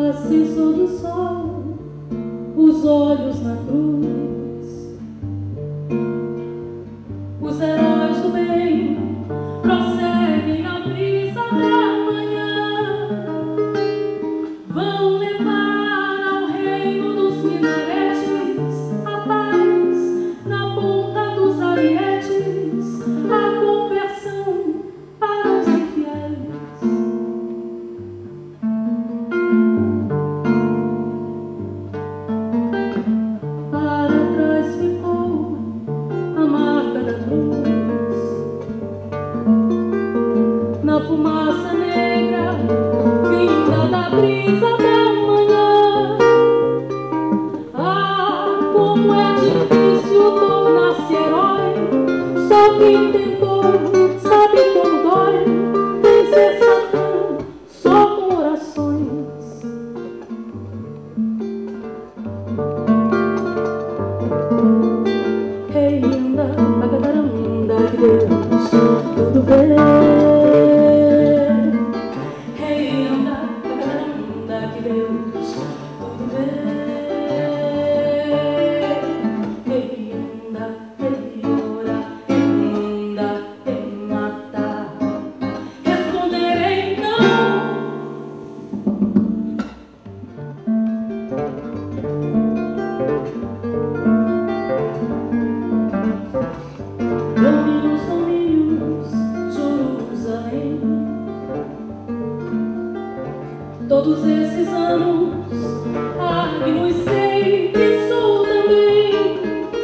Acessor do sol, os olhos na cruz. Os heróis do bem prosseguem na brisa da manhã. Vão levar ao reino dos minaretes a paz na ponta dos arietes, a conversão para os infiéis. Na fumaça negra vinda da brisa da manhã. Ah, como é difícil tornar-se herói. Só quem tentou sabe como dói. Vencer Satã só com orações. Rei anda, bagadaranda, que Deus tudo vê. Domínios, domínios, Jerusalém. Todos esses anos, Agnus sei que sou também,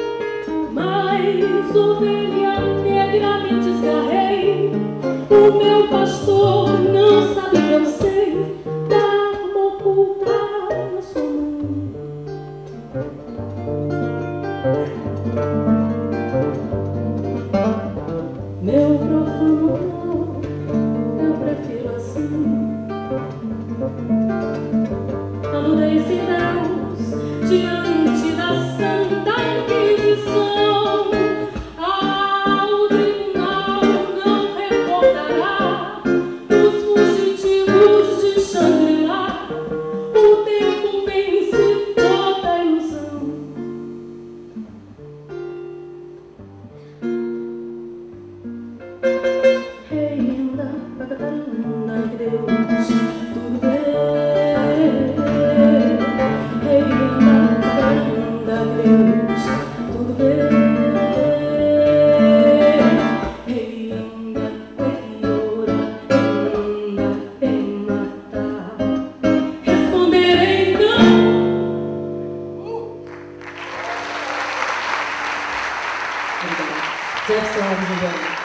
mas ovelha negra me desgarrei. O meu pastor não sabe que eu sei, da arma oculta na sua mão. Meu profano amor, eu prefiro assim. A nudez sem Deus diante da Santa Inquisição. Ao tribunal não recordará os fugitivos de Shangri-La. O tempo vence toda a ilusão. Rei anda, bagadaranda, que Deus tudo vê. Rei anda, bagadaranda, que Deus tudo vê. Rei anda, rei ora, rei anda, rei matar. Responderei não. Obrigada. Jackson,